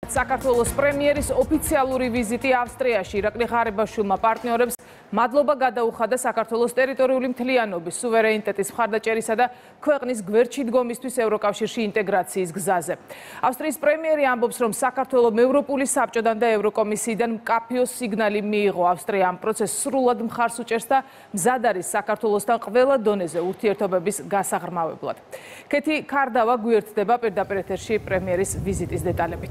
საქართველოს პრემიერის ოფიციალური ვიზიტი ავსტრიაში ირაკლი ღარიბაშვილმა პარტნიორებს მადლობა გადაუხადა საქართველოს ტერიტორიული მთლიანობის, სუვერენიტეტის მხარდაჭერისა და ქვეყნის გვერდში დგომისთვის ევროკავშირში ინტეგრაციის გზაზე. ავსტრიის პრემიერი ამბობს, რომ საქართველოს ევროპული საბჭოდან და ევროკომისიიდან მკაფიო სიგნალი მიიღო. ავსტრია ამ პროცესს სრულად მხარს უჭერს და მზად არის საქართველოსთან ყველა დონეზე ურთიერთობების გასაღრმავებლად. ქეთი ქარდავა გვერდდება პირდაპირ ეთერში პრემიერის ვიზიტის დეტალებით.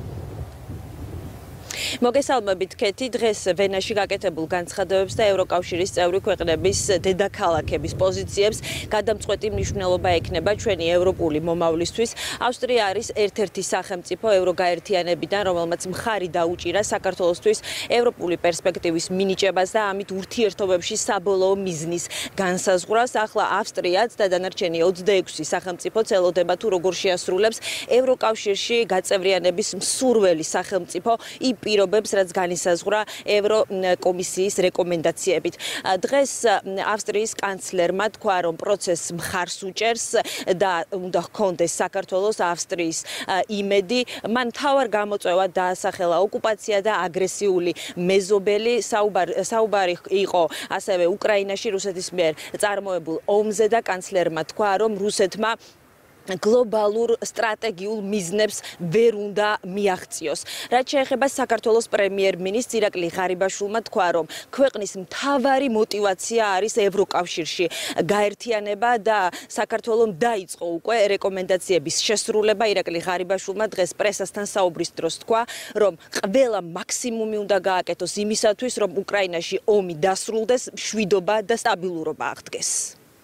მოგესალმებით ქეთი, დღეს ვენაში გაკეთებულ განცხადებებს და ევროკავშირის წევრი ქვეყნების დედაქალაქების პოზიციებს გადამწყვეტი მნიშვნელობა ექნება ჩვენი ევროპული მომავლისთვის. ავსტრია არის ერთ-ერთი სახელმწიფო ევროგაერთიანებიდან, რომელმაც მხარი დაუჭირა საქართველოსთვის ევროპული პერსპექტივის მინიჭებას და ამით ურთიერთობებში საბოლოო მიზნის განსაზღვრას. ახლა ავსტრიაც და დანარჩენი 26 სახელმწიფო ელოდება თუ როგორ შეასრულებს ევროკავშირში გაწევრიანების მსურველი სახელმწიფო პირობებს, რაც განისაზღვრა ევროკომისიის რეკომენდაციებით. დღეს ავსტრიის კანცლერმა თქვა, რომ პროცესს მხარს უჭერს და უნდა ჰქონდეს საქართველოს ავსტრიის იმედი. მან მთავარ გამოწვევად დაასახელა ოკუპაცია და აგრესიული მეზობელი. საუბარი იყო ასევე უკრაინაში რუსეთის მიერ წარმოებულ ომზე და კანცლერმა თქვა, რომ რუსეთმა გლობალურ სტრატეგიულ მიზნებს ვერ უნდა მიაღწიოს. რაც შეეხება საქართველოს პრემიერ-მინისტრს ირაკლი ღარიბაშვილმა თქვა, რომ ქვეყნის მთავარი мотиваცია არის ევროკავშირში გაერთიანება და საქართველომ დაიწყო უკვე რეკომენდაციების შესრულება. ირაკლი ღარიბაშვილმა დღეს პრესასთან საუბრის დროს თქვა, რომ ყველა მაქსიმუმი უნდა გააკეთოს იმისათვის, რომ უკრაინაში ომი დასრულდეს, მშვიდობა და სტაბილურობა აღდგეს.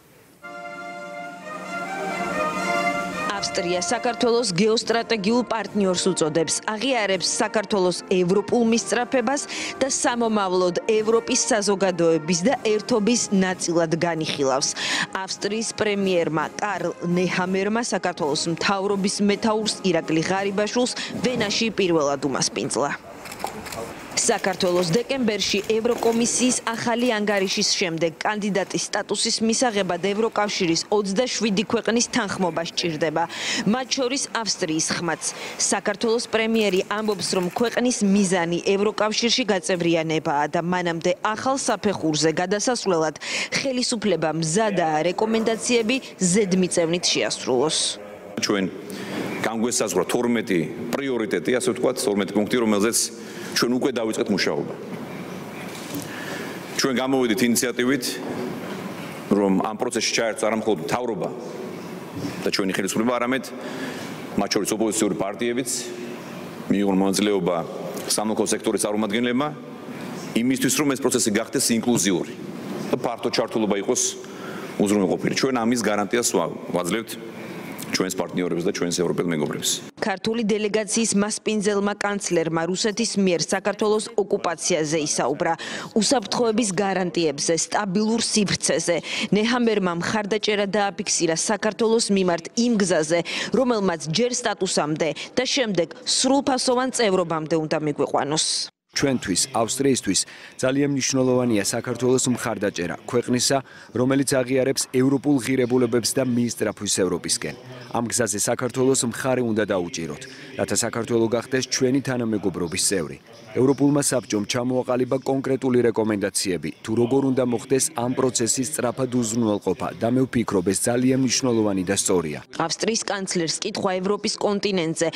ავსტრია საქართველოს გეოსტრატეგიულ პარტნიორს უწოდებს, აღიარებს საქართველოს ევროპულ მისწრაფებას და სამომავლოდ ევროპის საზოგადოების და ერთობის ნაწილად განიხილავს. ავსტრიის პრემიერმა კარლ ნეჰამერმა საქართველოს მთავრობის მეთაურს ირაკლი ღარიბაშვილს ვენაში პირველად უმასპინძლა. საქართველოს დეკემბერში ევროკომისიის ახალი ანგარიშის შემდეგ კანდიდატის სტატუსის მისაღებად ევროკავშირის 27 ქვეყნის თანხმობა სჭირდება, მათ შორის ავსტრიის ხმაც. საქართველოს პრემიერი ამბობს, რომ ქვეყნის მიზანი ევროკავშირში გაწევრიანებაა და მანამდე ახალ საფეხურზე გადასასვლელად ხელისუფლება მზადაა რეკომენდაციები ზედმიწევნით შეასრულოს. ჩვენ განგვესაზღვრა 12 პრიორიტეტი, ასე ვთქვათ, 12 პუნქტი, რომელზეც ჩვენ უკვე დავიწყეთ მუშაობა. ჩვენ გამოვედით ინიციატივით, რომ ამ პროცესში ჩაერთოს არა მხოლოდ მთავრობა და ჩვენი ხელისუფლება, არამედ მათ შორის ოპოზიციური პარტიებიც, მიიღონ მონაწილეობა სამოქალაქო სექტორის წარმომადგენლებმა, იმისთვის, რომ ეს პროცესი გახდეს ინკლუზიური და ფართო ჩართულობა იყოს უზრუნველყოფილი. ჩვენ ამის გარანტიას ვაძლევთ ჩვენს პარტნიორებს და ჩვენს ევროპელ მეგობრებს. ქართული დელეგაციის მასპინძელმა კანცლერმა რუსეთის მიერ საქართველოს ოკუპაციაზე ისაუბრა, უსაფრთხოების გარანტიებზე, სტაბილურ სივრცეზე. ნეჰამერმა მხარდაჭერა დააფიქსირა საქართველოს მიმართ იმ გზაზე, რომელმაც ჯერ სტატუსამდე და შემდეგ სრულფასოვან წევრობამდე უნდა მიგვიყვანოს. ჩვენთვის, ავსტრიისთვის ძალიან მნიშვნელოვანია საქართველოს მხარდაჭერა ქვეყნისა, რომელიც აღიარებს ევროპულ ღირებულებებს და მიისწრაფვის ევროპისკენ. ამ გზაზე საქართველოს მხარე უნდა დაუჭიროთ, რათა საქართველო გახდეს ჩვენი თანამეგობრობის წევრი. ევროპულმა საბჭომ ჩამოაყალიბა კონკრეტული რეკომენდაციები, თუ როგორ უნდა მოხდეს ამ პროცესის სწრაფად უზრუნველყოფა და მე ვფიქრობ, ეს ძალიან მნიშვნელოვანი და სწორია. ავსტრიის კანცლერს კითხვა ევროპის კონტინენტზე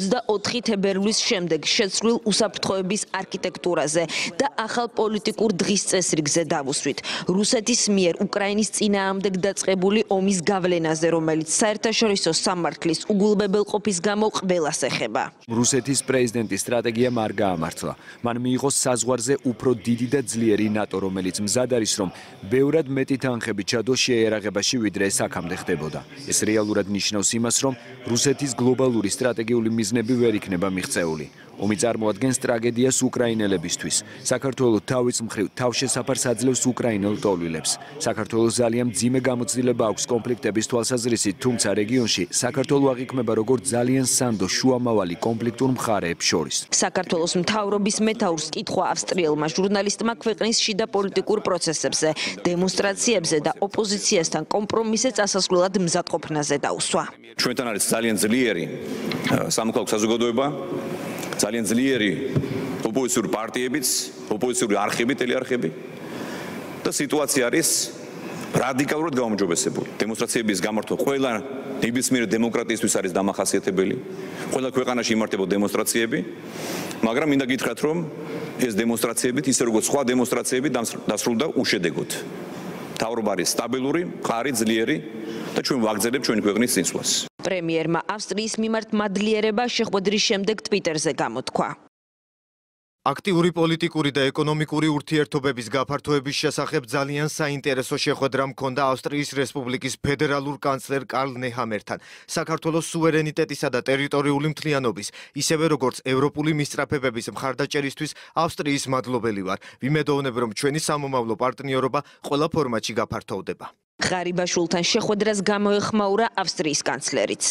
24 თებერვლის შემდეგ შეცვლილ უსაფრთხოების არქიტექტურაზე და ახალ პოლიტიკურ დღის წესრიგზე დავუსვით. რუსეთის მიერ უკრაინის წინააღმდეგ დაწყებული ომის გავლენაზე, რომელიც საერთაშორისო სამართლის უგულბებელყოფის გამო ყველას ეხება. რუსეთის პრეზიდენტის სტრატეგიამ არ გაამართლა. მან მიიღო საზღვარზე უფრო დიდი და ძლიერი ნატო, რომელიც მზად არის, რომ ბევრად მეტი თანხები ჩადოს შეერაღებაში, ვიდრე ეს აქამდე ხდებოდა. ეს რეალურად ნიშნავს იმას, რომ რუსეთის გლობალური სტრატეგიული მიზნები ვერ იქნება მიღწეული. ომი წარმოადგენს ტრაგედიას უკრაინელებისთვის. საქართველოს თავის მხრივ თავშესაფარს აძლევს უკრაინელ ტოლვილებს. საქართველოს ძალიან მძიმე გამოცდილება აქვს კონფლიქტების თვალსაზრისით, თუმცა რეგიონში საქართველო აღიქმება როგორც ძალიან სანდო შუამავალი კონფლიქტურ მხარეებს შორის. საქართველოს მთავრობის მეთაურს კითხვა ავსტრიელმა ჟურნალისტმა ქვეყნის შიდა პოლიტიკურ პროცესებზე, დემონსტრაციებზე და ოპოზიციასთან კომპრომისზე წასასვლელად მზადყოფნაზე დაუსვა. ჩვენთან არის ძალიან ძლიერი სამოქალაქო საზოგადოება. ძალიან ძლიერი ოპოზიციური პარტიებიც, ოპოზიციური არხები, ტელეარხები და სიტუაცია არის რადიკალურად გაუმჯობესებული. დემონსტრაციების გამართვა ყველა ნებისმიერი დემოკრატიისთვის არის დამახასიათებელი. ყველა ქვეყანაში იმართება დემონსტრაციები, მაგრამ მინდა გითხრათ, რომ ეს დემონსტრაციები, ისე როგორც სხვა დემონსტრაციები დასრულდა უშედეგოდ. მთავრობა არის სტაბილური, მყარი, ძლიერი და ჩვენ ვაგრძელებთ ჩვენი ქვეყნის წინსვლას. პრემიერმა ავსტრიის მიმართ მადლიერება შეხვედრის შემდეგ ტვიტერზე გამოთქვა. აქტიური პოლიტიკური და ეკონომიკური ურთიერთობების გაფართოების შესახებ ძალიან საინტერესო შეხვედრა მქონდა ავსტრიის რესპუბლიკის ფედერალურ კანცლერ კარლ ნეჰამერთან. საქართველოს სუვერენიტეტისა და ტერიტორიული მთლიანობის, ისევე როგორც ევროპული მისწრაფებების მხარდაჭერისთვის ავსტრიის მადლობელი ვარ. ვიმედოვნებ, რომ ჩვენი სამომავლო პარტნიორობა ყველა ფორმატში გაფართოვდება. ღარიბაშვილთან შეხვედრას გამოეხმაურა ავსტრიის კანცლერიც.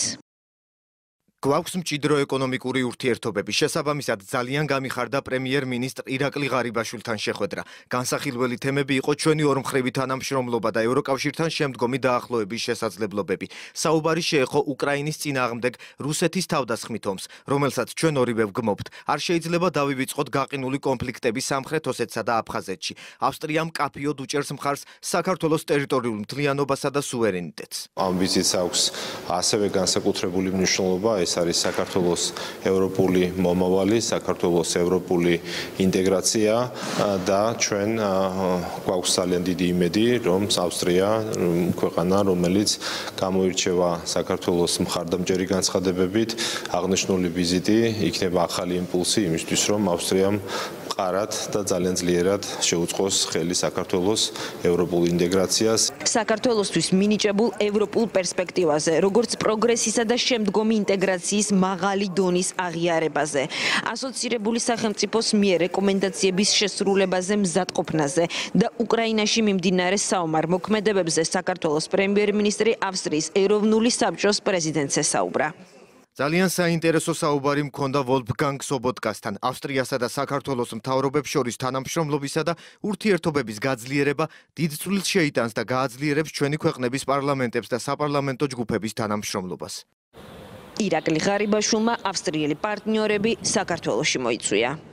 გვაქვს მჭიდრო ეკონომიკური ურთიერთობები. შესაბამისად, ძალიან გამიხარდა პრემიერ-მინისტრ ირაკლი ღარიბაშვილთან შეხვედრა. განსახილველი თემები იყო ჩვენი ორმხრივი თანამშრომლობა და ევროკავშირთან შემდგომი დაახლოების შესაძლებლობები. საუბარი შეეხო უკრაინის წინააღმდეგ რუსეთის თავდასხმით ომს, რომელსაც ჩვენ ორივე ვგმობთ. არ შეიძლება დავივიწყოთ გაყინული კონფლიქტები სამხრეთ ოსეთსა და აფხაზეთში. ავსტრია მკაფიოდ უჭერს მხარს საქართველოს ტერიტორიულ მთლიანობასა და სუვერენიტეტს. ამბიციაც აქვს ასევე განსაკუთრებული მნიშვნელობა. ეს არის საქართველოს ევროპული მომავალი, საქართველოს ევროპული ინტეგრაცია და ჩვენ გვაქვს ძალიან დიდი იმედი, რომ ავსტრია ქვეყანა, რომელიც გამოირჩევა საქართველოს მხარდამჭერი განცხადებებით, აღნიშნული ვიზიტი იქნება ახალი იმპულსი იმისთვის, რომ ავსტრიამ მყარად და ძალიან ძლიერად შეუწყოს ხელი საქართველოს ევროპულ ინტეგრაციას. საქართველოსთვის მინიჭებულ ევროპულ პერსპექტივაზე, როგორც პროგრესისა და შემდგომი ინტეგრაციის მაღალი დონის აღიარებაზე, ასოცირებული სახელმწიფოს მიერ რეკომენდაციების შესრულებაზე მზადყოფნაზე და უკრაინაში მიმდინარე საომარ მოქმედებებზე საქართველოს პრემიერ-მინისტრი ავსტრიის ეროვნული საბჭოს პრეზიდენტს ესაუბრა. ძალიან საინტერესო საუბარი მქონდა ვოლფგანგ სობოტკასთან. ავსტრიასა და საქართველოს მთავრობებს შორის თანამშრომლობისა და ურთიერთობების გაძლიერება დიდ წვლილს შეიტანს და გააძლიერებს ჩვენი ქვეყნების პარლამენტებს და საპარლამენტო ჯგუფების თანამშრომლობას. ირაკლი ღარიბაშვილმა ავსტრიელი პარტნიორები საქართველოში მოიწვია.